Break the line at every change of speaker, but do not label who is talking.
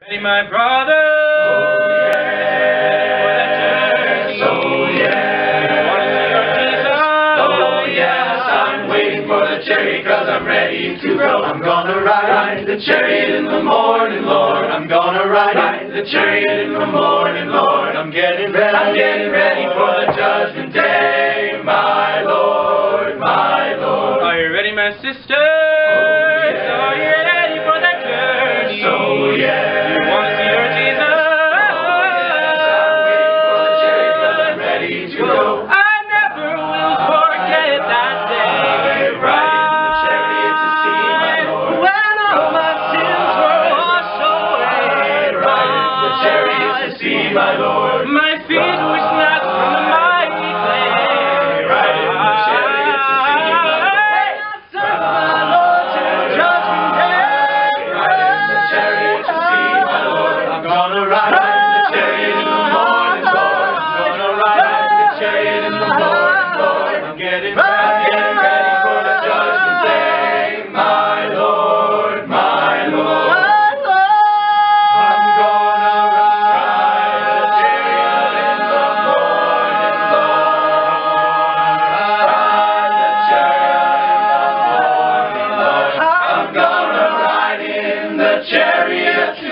Ready, my brother?
Oh yes, oh yes.
You want to see your Jesus?
Oh yes, I'm waiting for the chariot 'cause I'm ready to go. I'm gonna ride the chariot in the morning, Lord. I'm gonna ride the chariot in the morning, Lord. I'm getting ready for the judgment day, my Lord, my Lord.
Are you ready, my sister?
Oh yes.
Are you ready for that journey?
Oh yes.
You want to see your Jesus?
Oh yes, I'm waiting for the chariot 'cause I'm ready to go.
I never will forget that day.
Riding the chariot to see my Lord.
When all my sins were washed away.
Riding the chariot to see my Lord.
My feet were snatched from the mighty clay.
Riding the chariot to see my Lord.
My Lord to judgment day.
Riding the chariot to see my Lord. I'm gonna ride the chariot in the morning, Lord. I'm gonna ride the chariot in the morning, Lord. I'm getting ready for the judgment day, my Lord, my Lord. I'm gonna ride the chariot in the morning, Lord. Ride the chariot in the morning, Lord. I'm gonna ride in the chariot